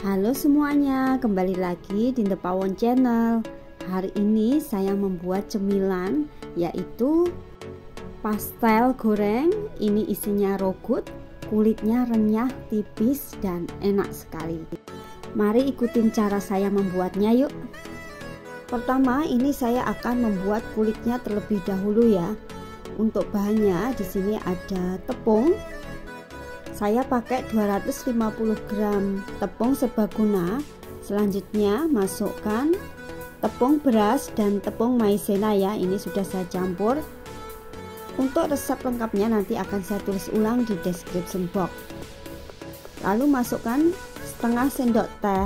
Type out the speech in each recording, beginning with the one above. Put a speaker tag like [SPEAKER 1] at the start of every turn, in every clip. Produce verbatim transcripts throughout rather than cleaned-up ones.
[SPEAKER 1] Halo semuanya, kembali lagi di The Pawon Channel. Hari ini saya membuat cemilan yaitu pastel goreng. Ini isinya raw good, kulitnya renyah, tipis dan enak sekali. Mari ikutin cara saya membuatnya yuk. Pertama, ini saya akan membuat kulitnya terlebih dahulu ya. Untuk bahannya di sini ada tepung. Saya pakai dua ratus lima puluh gram tepung serbaguna. Selanjutnya masukkan tepung beras dan tepung maizena ya. Ini sudah saya campur. Untuk resep lengkapnya nanti akan saya tulis ulang di description box. Lalu masukkan setengah sendok teh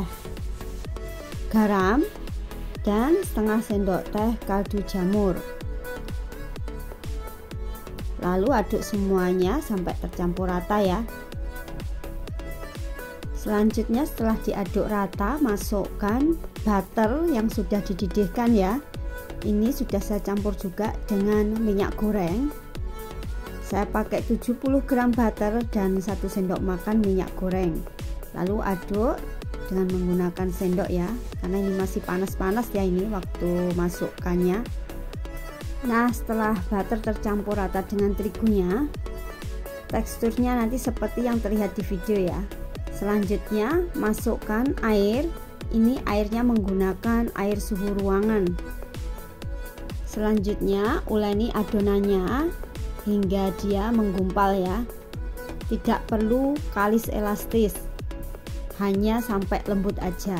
[SPEAKER 1] garam dan setengah sendok teh kaldu jamur. Lalu aduk semuanya sampai tercampur rata ya. Selanjutnya setelah diaduk rata, masukkan butter yang sudah dididihkan ya. Ini sudah saya campur juga dengan minyak goreng. Saya pakai tujuh puluh gram butter dan satu sendok makan minyak goreng. Lalu aduk dengan menggunakan sendok ya, karena ini masih panas-panas ya ini waktu masukkannya. Nah, setelah butter tercampur rata dengan terigunya, teksturnya nanti seperti yang terlihat di video ya. Selanjutnya masukkan air. Ini airnya menggunakan air suhu ruangan. Selanjutnya uleni adonannya hingga dia menggumpal ya. Tidak perlu kalis elastis, hanya sampai lembut aja.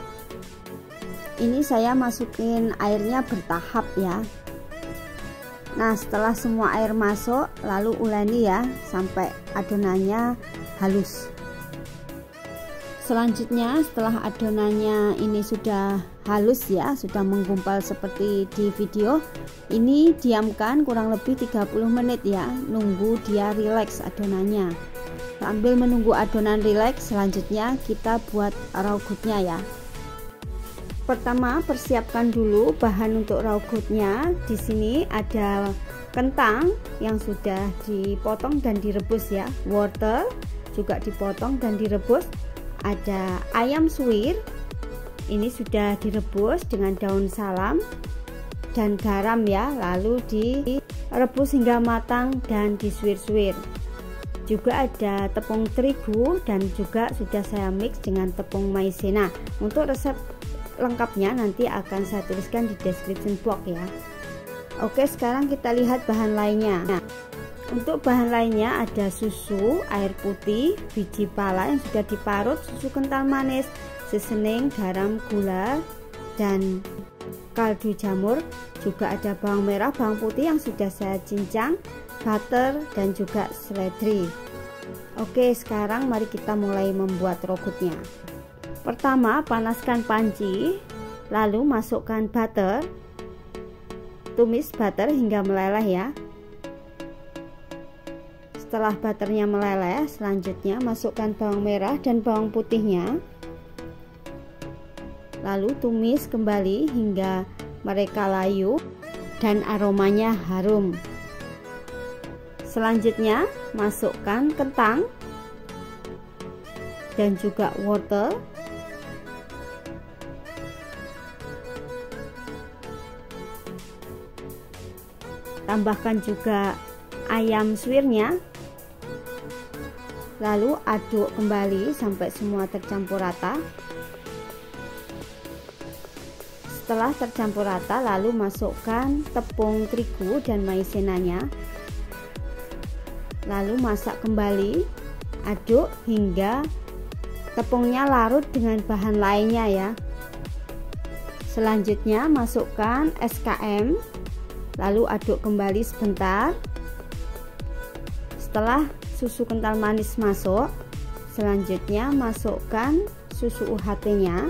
[SPEAKER 1] Ini saya masukin airnya bertahap ya. Nah, setelah semua air masuk, lalu uleni ya sampai adonannya halus. Selanjutnya setelah adonannya ini sudah halus ya, sudah menggumpal seperti di video, ini diamkan kurang lebih tiga puluh menit ya, nunggu dia rileks adonannya. Sambil menunggu adonan rileks, selanjutnya kita buat raw goodnya ya. Pertama, persiapkan dulu bahan untuk raw goodnya. Di sini ada kentang yang sudah dipotong dan direbus ya, wortel juga dipotong dan direbus. Ada ayam suwir, ini sudah direbus dengan daun salam dan garam ya, lalu direbus hingga matang dan disuir-suir. Juga ada tepung terigu dan juga sudah saya mix dengan tepung maizena. Untuk resep lengkapnya nanti akan saya tuliskan di description box ya. Oke, sekarang kita lihat bahan lainnya. Nah, untuk bahan lainnya ada susu, air putih, biji pala yang sudah diparut, susu kental manis, seasoning, garam, gula, dan kaldu jamur. Juga ada bawang merah, bawang putih yang sudah saya cincang, butter, dan juga seledri. Oke, sekarang mari kita mulai membuat raw goodnya. Pertama, panaskan panci, lalu masukkan butter. Tumis butter hingga meleleh ya. Setelah butternya meleleh, selanjutnya masukkan bawang merah dan bawang putihnya. Lalu tumis kembali hingga mereka layu dan aromanya harum. Selanjutnya masukkan kentang dan juga wortel. Tambahkan juga ayam suwirnya. Lalu aduk kembali sampai semua tercampur rata. Setelah tercampur rata, lalu masukkan tepung terigu dan maizenanya. Lalu masak kembali, aduk hingga tepungnya larut dengan bahan lainnya ya. Selanjutnya masukkan es ka em, lalu aduk kembali sebentar. Setelah susu kental manis masuk, selanjutnya masukkan susu U H T-nya.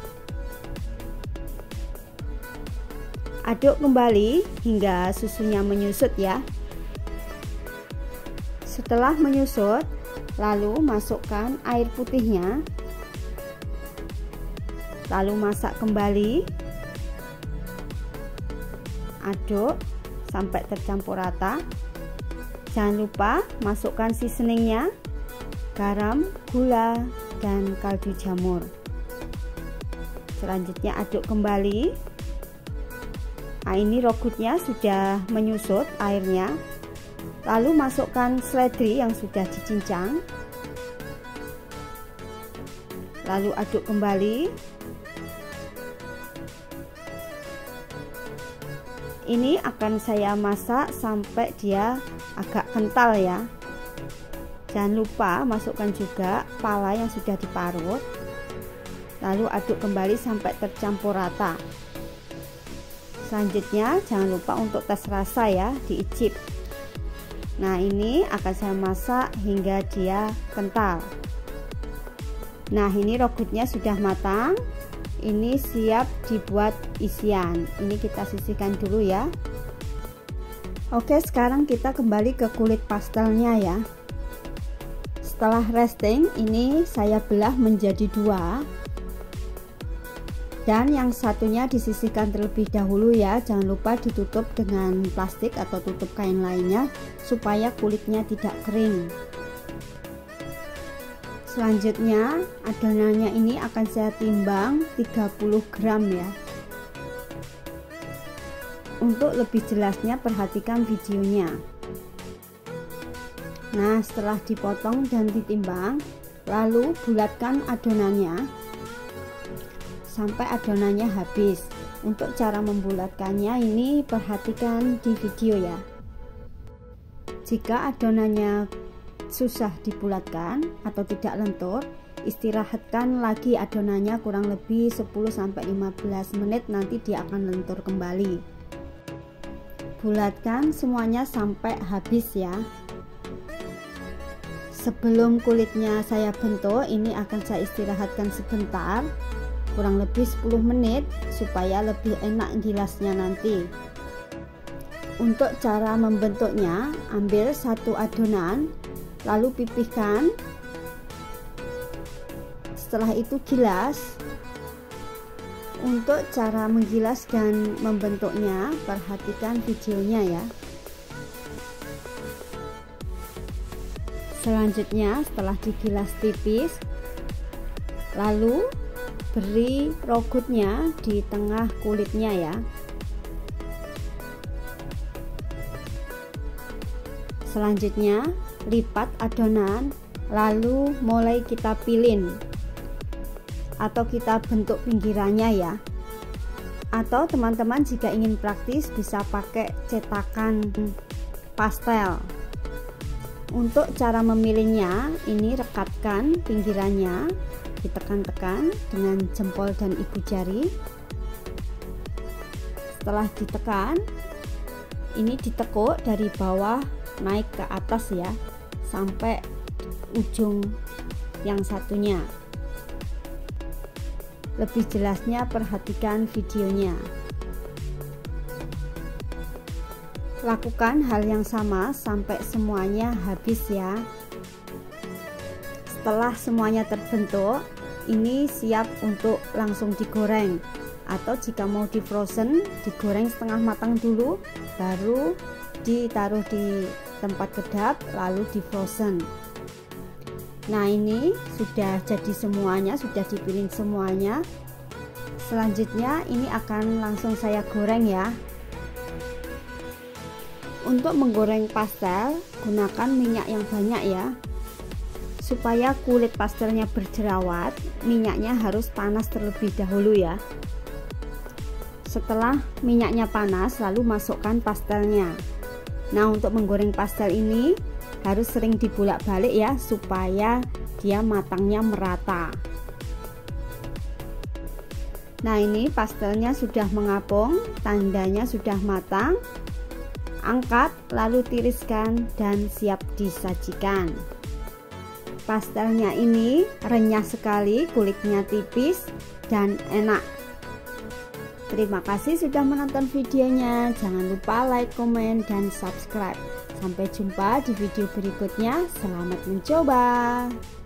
[SPEAKER 1] Aduk kembali hingga susunya menyusut ya. Setelah menyusut, lalu masukkan air putihnya. Lalu masak kembali. Aduk sampai tercampur rata. Jangan lupa masukkan seasoningnya, garam, gula, dan kaldu jamur. Selanjutnya aduk kembali. Nah, ini yogurtnya sudah menyusut airnya. Lalu masukkan seledri yang sudah dicincang. Lalu aduk kembali. Ini akan saya masak sampai dia agak kental ya. Jangan lupa masukkan juga pala yang sudah diparut. Lalu aduk kembali sampai tercampur rata. Selanjutnya jangan lupa untuk tes rasa ya, diicip. Nah, ini akan saya masak hingga dia kental. Nah, ini yogurtnya sudah matang. Ini siap dibuat isian. Ini kita sisihkan dulu ya. Oke, sekarang kita kembali ke kulit pastelnya ya. Setelah resting, ini saya belah menjadi dua. Dan yang satunya disisihkan terlebih dahulu ya. Jangan lupa ditutup dengan plastik atau tutup kain lainnya supaya kulitnya tidak kering. Selanjutnya adonannya ini akan saya timbang tiga puluh gram ya. Untuk lebih jelasnya perhatikan videonya. Nah, setelah dipotong dan ditimbang, lalu bulatkan adonannya sampai adonannya habis. Untuk cara membulatkannya ini perhatikan di video ya. Jika adonannya susah dibulatkan atau tidak lentur, istirahatkan lagi adonannya kurang lebih sepuluh sampai lima belas menit, nanti dia akan lentur kembali. Bulatkan semuanya sampai habis ya. Sebelum kulitnya saya bentuk, ini akan saya istirahatkan sebentar, kurang lebih sepuluh menit supaya lebih enak gilasnya nanti. Untuk cara membentuknya, ambil satu adonan, lalu pipihkan. Setelah itu gilas. Untuk cara menggilas dan membentuknya, perhatikan videonya ya. Selanjutnya setelah digilas tipis, lalu beri yogurtnya di tengah kulitnya ya. Selanjutnya lipat adonan, lalu mulai kita pilin atau kita bentuk pinggirannya ya. Atau teman-teman jika ingin praktis bisa pakai cetakan pastel. Untuk cara memilihnya, ini rekatkan pinggirannya, ditekan-tekan dengan jempol dan ibu jari. Setelah ditekan, ini ditekuk dari bawah naik ke atas ya, sampai ujung yang satunya. Lebih jelasnya perhatikan videonya. Lakukan hal yang sama sampai semuanya habis ya. Setelah semuanya terbentuk, ini siap untuk langsung digoreng, atau jika mau di frozen, digoreng setengah matang dulu, baru ditaruh di tempat kedap lalu di frozen. Nah, ini sudah jadi semuanya, sudah dipilih semuanya. Selanjutnya ini akan langsung saya goreng ya. Untuk menggoreng pastel, gunakan minyak yang banyak ya. Supaya kulit pastelnya berjerawat, minyaknya harus panas terlebih dahulu ya. Setelah minyaknya panas, lalu masukkan pastelnya. Nah, untuk menggoreng pastel ini harus sering dibolak-balik ya, supaya dia matangnya merata. Nah, ini pastelnya sudah mengapung, tandanya sudah matang. Angkat, lalu tiriskan dan siap disajikan. Pastelnya ini renyah sekali, kulitnya tipis dan enak. Terima kasih sudah menonton videonya. Jangan lupa like, komen, dan subscribe. Sampai jumpa di video berikutnya. Selamat mencoba.